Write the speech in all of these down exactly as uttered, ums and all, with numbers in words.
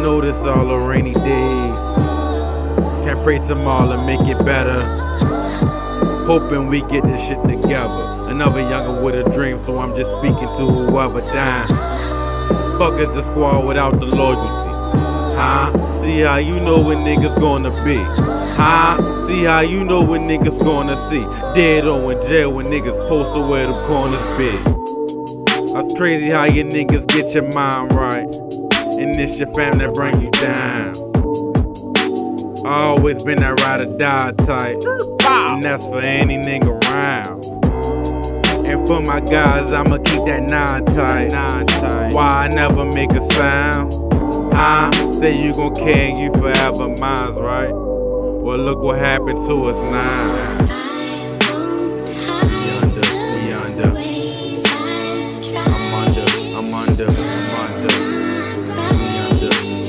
know this all the rainy days. Can't pray tomorrow and make it better. Hoping we get this shit together. Another younger with a dream, so I'm just speaking to whoever dying. Fuck is the squad without the loyalty? Huh? See how you know when niggas gonna be? Huh? See how you know when niggas gonna see? Dead or in jail when niggas posted where them corners be. That's crazy how you niggas get your mind right, and it's your family that bring you down. I always been that ride or die type, and that's for any nigga around. And for my guys, I'ma keep that nine tight. Why I never make a sound? Huh? Say you gon' care and you forever mine's right. Well, look what happened to us now. We under, we under. I'm under, I'm under, I'm under. We under.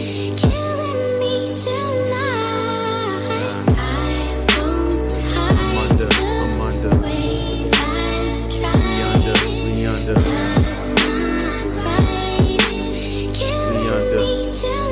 I'm under, I'm under. We under, we under. We under.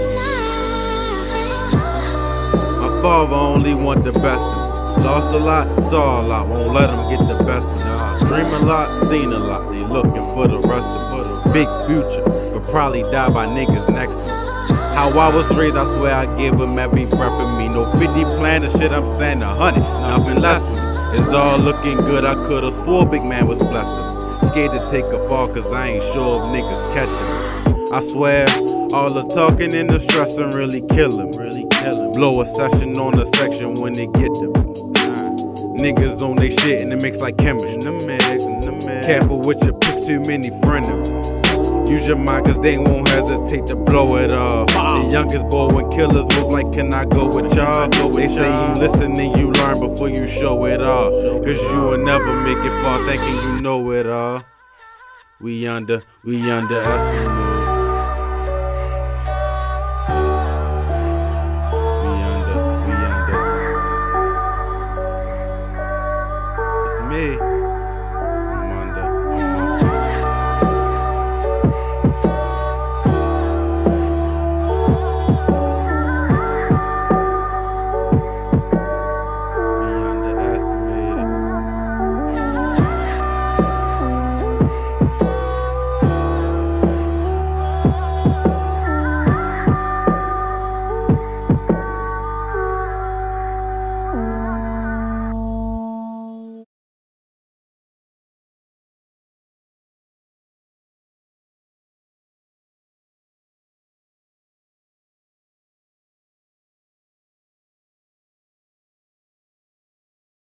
My father only want the best of me. Lost a lot, saw a lot, won't let them get the best of me. Dream a lot, seen a lot, they looking for the rest of it. Big future, but probably die by niggas next to me. How I was raised, I swear I give them every breath of me. No fifty plan, the shit I'm saying, a hundred, nothing less than me. It's all looking good, I could've swore big man was blessing me. Scared to take a fall, cause I ain't sure if niggas catching me. I swear, all the talking and the stressing really kill him, really kill him. Blow a session on a section when they get to me. Niggas on they shit and it mix like chemistry. Careful with your picks, too many frenemies. Use your mind cause they won't hesitate to blow it up. The youngest boy when killers move like, can I go with y'all? They say you listen and you learn before you show it all. Cause you will never make it far thinking you know it all. We under, we underestimate.